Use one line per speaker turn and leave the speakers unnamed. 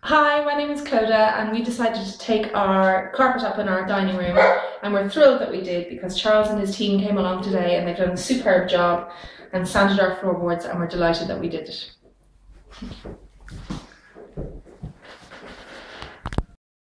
Hi, my name is Clodagh and we decided to take our carpet up in our dining room, and we're thrilled that we did because Charles and his team came along today and they've done a superb job and sanded our floorboards, and we're delighted that we did it.